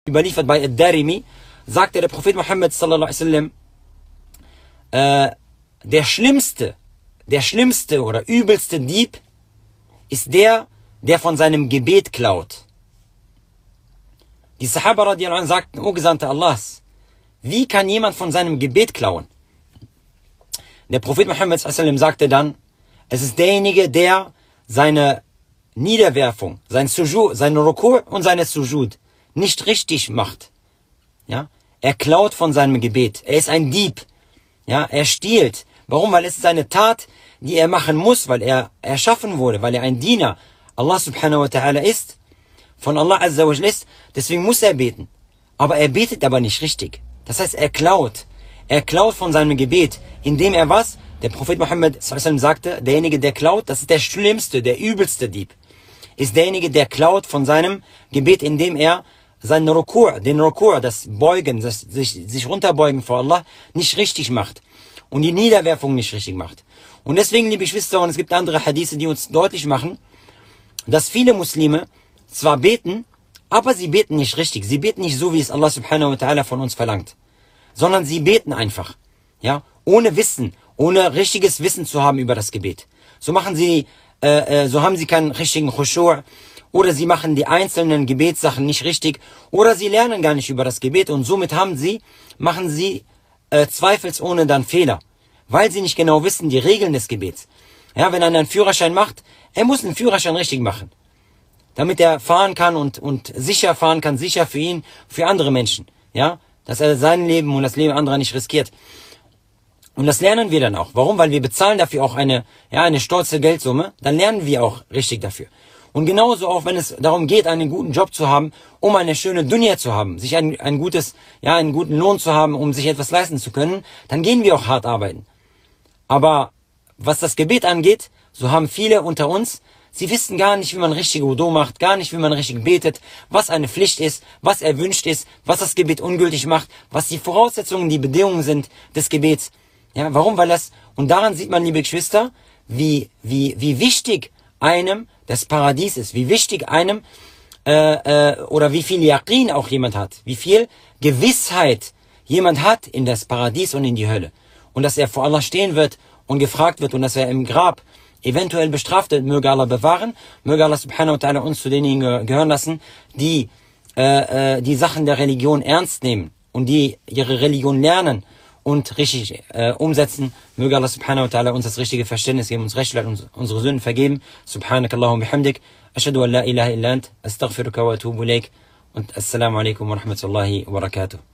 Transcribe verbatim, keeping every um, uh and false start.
überliefert bei Ad-Darimi, sagte der Prophet Muhammad sallallahu alaihi wasallam, äh, der schlimmste, der schlimmste oder übelste Dieb ist der, der von seinem Gebet klaut. Die Sahaba radiallahu anhu sagten, O Gesandte Allahs, wie kann jemand von seinem Gebet klauen? Der Prophet Muhammad sallallahu alaihi wasallam sagte dann, es ist derjenige, der seine Niederwerfung, sein Sujud, seine Ruku' und seine Sujud nicht richtig macht. Ja? Er klaut von seinem Gebet. Er ist ein Dieb. Ja? Er stiehlt. Warum? Weil es ist eine Tat, die er machen muss, weil er erschaffen wurde, weil er ein Diener Allah subhanahu wa ta'ala ist, von Allah azza wa jalla ist. Deswegen muss er beten. Aber er betet aber nicht richtig. Das heißt, er klaut. Er klaut von seinem Gebet, indem er was? Der Prophet Muhammad sallallahu alaihi wasallam sagte, derjenige, der klaut, das ist der schlimmste, der übelste Dieb, ist derjenige, der klaut von seinem Gebet, indem er seinen Ruku', den Ruku', das Beugen, das sich, sich runterbeugen vor Allah, nicht richtig macht und die Niederwerfung nicht richtig macht. Und deswegen, liebe Geschwister, und es gibt andere Hadithe, die uns deutlich machen, dass viele Muslime zwar beten, aber sie beten nicht richtig. Sie beten nicht so, wie es Allah subhanahu wa ta'ala von uns verlangt, sondern sie beten einfach, ja, ohne Wissen, ohne richtiges Wissen zu haben über das Gebet. So machen sie, äh, äh, so haben sie keinen richtigen Khushu', oder sie machen die einzelnen Gebetssachen nicht richtig, oder sie lernen gar nicht über das Gebet und somit haben sie, machen sie äh, zweifelsohne dann Fehler, weil sie nicht genau wissen die Regeln des Gebets. Ja, wenn einer einen Führerschein macht, er muss einen Führerschein richtig machen, damit er fahren kann und, und sicher fahren kann, sicher für ihn, für andere Menschen. Ja, dass er sein Leben und das Leben anderer nicht riskiert. Und das lernen wir dann auch. Warum? Weil wir bezahlen dafür auch eine, ja, eine stolze Geldsumme. Dann lernen wir auch richtig dafür. Und genauso auch, wenn es darum geht, einen guten Job zu haben, um eine schöne Dunya zu haben, sich ein, ein gutes, ja, einen guten Lohn zu haben, um sich etwas leisten zu können, dann gehen wir auch hart arbeiten. Aber was das Gebet angeht, so haben viele unter uns, sie wissen gar nicht, wie man richtig Wudu macht, gar nicht, wie man richtig betet, was eine Pflicht ist, was erwünscht ist, was das Gebet ungültig macht, was die Voraussetzungen, die Bedingungen sind des Gebets. Ja, warum? Weil das, und daran sieht man, liebe Geschwister, wie, wie, wie wichtig einem das Paradies ist, wie wichtig einem, äh, äh, oder wie viel Yaqin auch jemand hat, wie viel Gewissheit jemand hat in das Paradies und in die Hölle. Und dass er vor Allah stehen wird und gefragt wird und dass er im Grab eventuell bestraft wird, möge Allah bewahren, möge Allah subhanahu wa ta'ala uns zu denjenigen gehören lassen, die äh, äh, die Sachen der Religion ernst nehmen und die ihre Religion lernen und richtig äh, umsetzen. Möge Allah subhanahu wa ta'ala uns das richtige Verständnis geben, uns Recht und unsere Sünden vergeben. Subhanakallahumma bihamdik, ashhadu an la ilaha illa ant, astaghfiruka wa atubu ilaik und assalamu alaikum wa rahmatullahi wa barakatuh.